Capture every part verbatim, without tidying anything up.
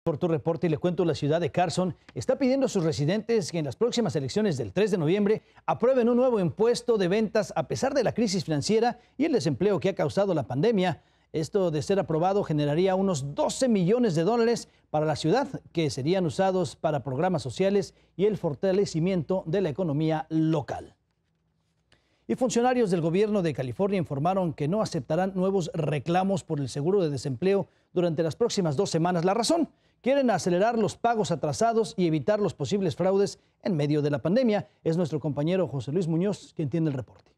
Por tu reporte y le cuento, la ciudad de Carson está pidiendo a sus residentes que en las próximas elecciones del tres de noviembre aprueben un nuevo impuesto de ventas a pesar de la crisis financiera y el desempleo que ha causado la pandemia. Esto, de ser aprobado, generaría unos doce millones de dólares para la ciudad, que serían usados para programas sociales y el fortalecimiento de la economía local. Y funcionarios del gobierno de California informaron que no aceptarán nuevos reclamos por el seguro de desempleo durante las próximas dos semanas. La razón: quieren acelerar los pagos atrasados y evitar los posibles fraudes en medio de la pandemia. Es nuestro compañero José Luis Muñoz quien tiene el reporte.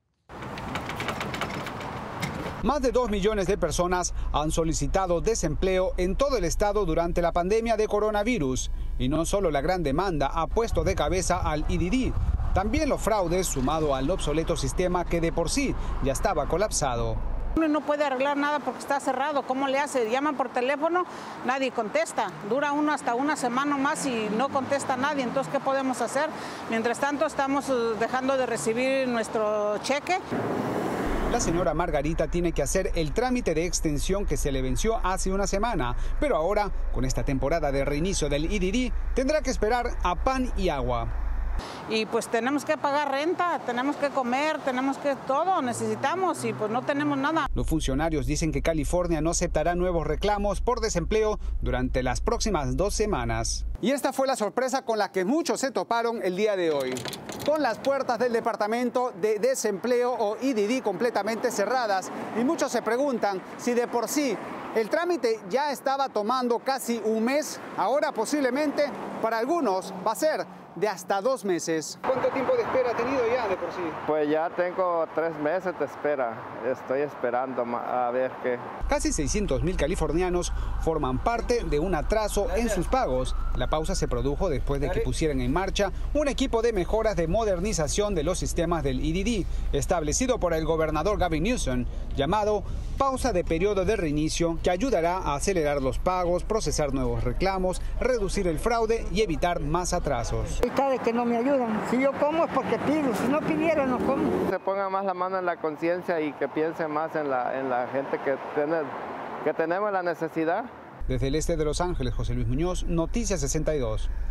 Más de dos millones de personas han solicitado desempleo en todo el estado durante la pandemia de coronavirus. Y no solo la gran demanda ha puesto de cabeza al E D D, también los fraudes, sumado al obsoleto sistema que de por sí ya estaba colapsado. Uno no puede arreglar nada porque está cerrado. ¿Cómo le hace? Llaman por teléfono, nadie contesta. Dura uno hasta una semana más y no contesta nadie. Entonces, ¿qué podemos hacer? Mientras tanto, estamos dejando de recibir nuestro cheque. La señora Margarita tiene que hacer el trámite de extensión que se le venció hace una semana, pero ahora, con esta temporada de reinicio del E D D, tendrá que esperar a pan y agua. Y pues tenemos que pagar renta, tenemos que comer, tenemos que todo, necesitamos y pues no tenemos nada. Los funcionarios dicen que California no aceptará nuevos reclamos por desempleo durante las próximas dos semanas. Y esta fue la sorpresa con la que muchos se toparon el día de hoy. Con las puertas del Departamento de Desempleo o E D D completamente cerradas, y muchos se preguntan si de por sí el trámite ya estaba tomando casi un mes, ahora posiblemente para algunos va a ser de hasta dos meses. ¿Cuánto tiempo de espera ha tenido ya de por sí? Pues ya tengo tres meses de espera. Estoy esperando a ver qué. Casi seiscientos mil californianos forman parte de un atraso en sus pagos. La pausa se produjo después de que pusieran en marcha un equipo de mejoras de modernización de los sistemas del E D D, establecido por el gobernador Gavin Newsom, llamado pausa de periodo de reinicio, que ayudará a acelerar los pagos, procesar nuevos reclamos, reducir el fraude y evitar más atrasos. De que no me ayudan. Si yo como es porque pido, si no pidiera no como. Se ponga más la mano en la conciencia y que piense más en la, en la gente que, tiene, que tenemos la necesidad. Desde el este de Los Ángeles, José Luis Muñoz, Noticias sesenta y dos.